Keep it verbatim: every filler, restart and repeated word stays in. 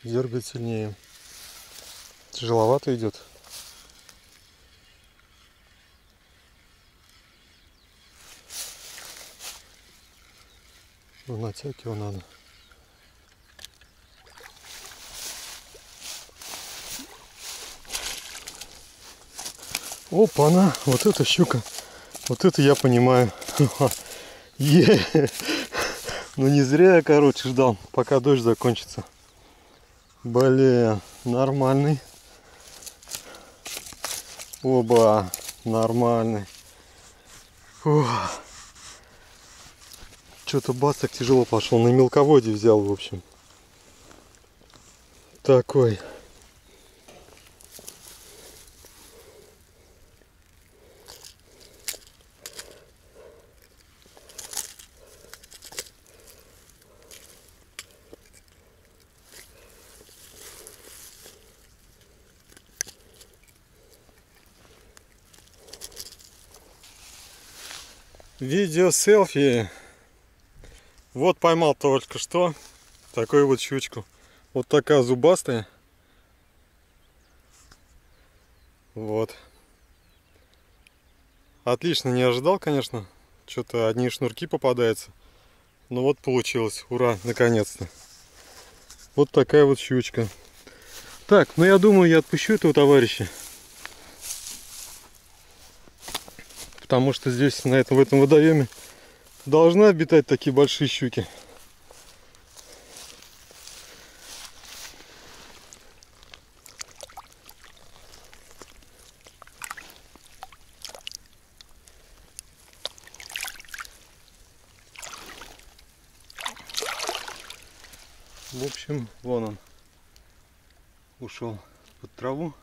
дергает сильнее. Тяжеловато идет. Ну, натягивать его надо. Опа-на! Вот эта щука. Вот это я понимаю. Е! Ну не зря я, короче, ждал, пока дождь закончится. Блин, нормальный. Оба, нормальный. Что-то бац, так тяжело пошел. На мелководье взял, в общем. Такой. Видео селфи. Вот поймал только что такую вот щучку. Вот такая зубастая. Вот. Отлично, не ожидал, конечно. Что-то одни шнурки попадаются. Но вот получилось. Ура, наконец-то. Вот такая вот щучка. Так, ну я думаю, я отпущу этого товарища. Потому что здесь, на этом, в этом водоеме, должны обитать такие большие щуки. В общем, вон он ушел под траву.